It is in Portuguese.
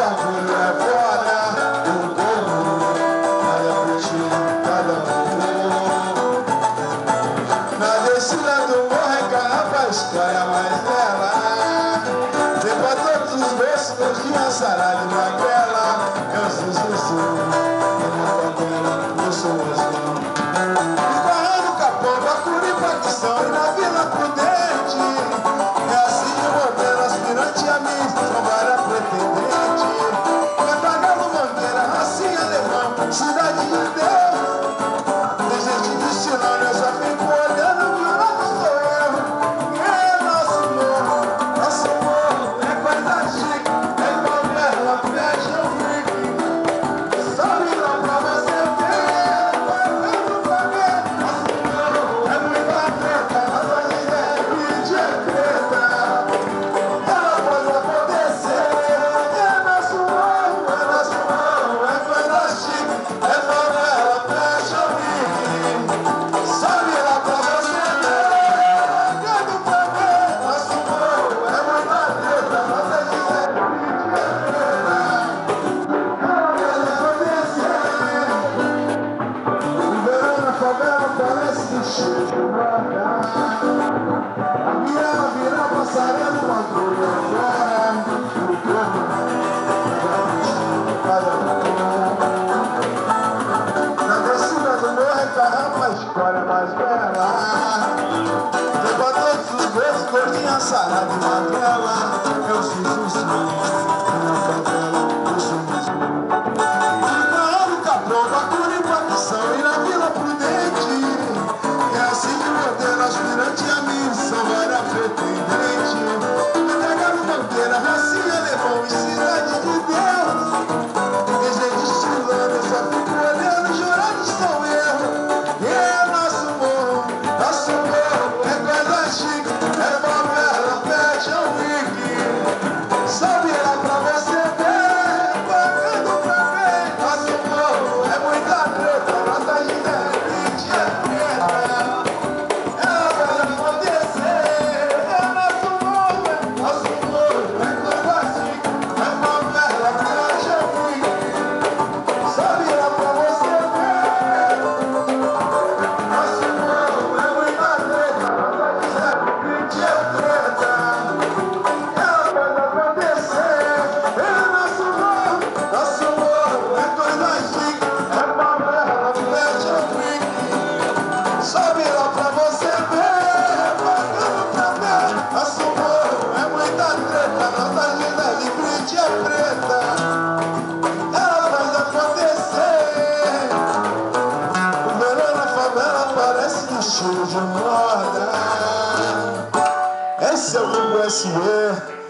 bagulho é foda, eu dou cada curtir, cada amor. Na descida do morro é carrapa, a história mais bela. Vem pra todos os gostos, gordinha, sarada e magrela. Eu sou esbarrando Capão, Bacuri, Paquistão e na Vila Prudente. É assim de modelo, aspirante a mim, trabalha pretendente. Canta Galo Mangueira, Racinha Alemão, Cidade de Deus. Tem gente destilando, eu só fico olhando, que o lado sou eu. É nosso morro, é coisa chique, é favela, fecha o freak. Sobe lá pra você ver, pagando pra ver. Nosso morro é muita treta, nossa vida é mídia preta. Ela pode acontecer, é nosso morro, é coisa chique, é favela, fecha o freak. Sobe lá pra você ver, pagando pra ver. Nosso morro é muita treta, nossa vida é mídia preta. O verão na favela parece que cheio de roda. A Mirella vira passarela, uma agulha fora. O corpo na descida do morro é carrapa, a história mais bela. Leva todos os gostos, gordinha, sarada e magrela. Eu sou na favela, eu sou mesmo. No Capão, Bacuri, Paquistão e na Vila Prudente. É assim de modelo, aspirante a missão, era pretendente. Canta Galo Mangueira, Racinha Alemão e Cidade de Deus. Tem gente estilando, eu só fico olhando, jurando sou eu. E é nosso morro, é coisa chique, é favela, fecha o wiki. Sobe lá pra você ver, pagando pra ver. Nosso morro é muita treta, nossa vida é mídia preta. Ela vai acontecer, é nosso morro, é coisa chique, é favela, fecha o wiki. Sobe lá pra você ver, nosso morro é muita treta, nossa vida é mídia preta. Ela vai acontecer, é nosso morro, é coisa chique, é favela, fecha o wiki. Sobe lá pra você ver, pagando pra ver. Nosso morro é muita treta, nossa vida é livre é preta. Ela vai acontecer. O verão na favela parece que cheio de moda. Esse é o Hugo SE.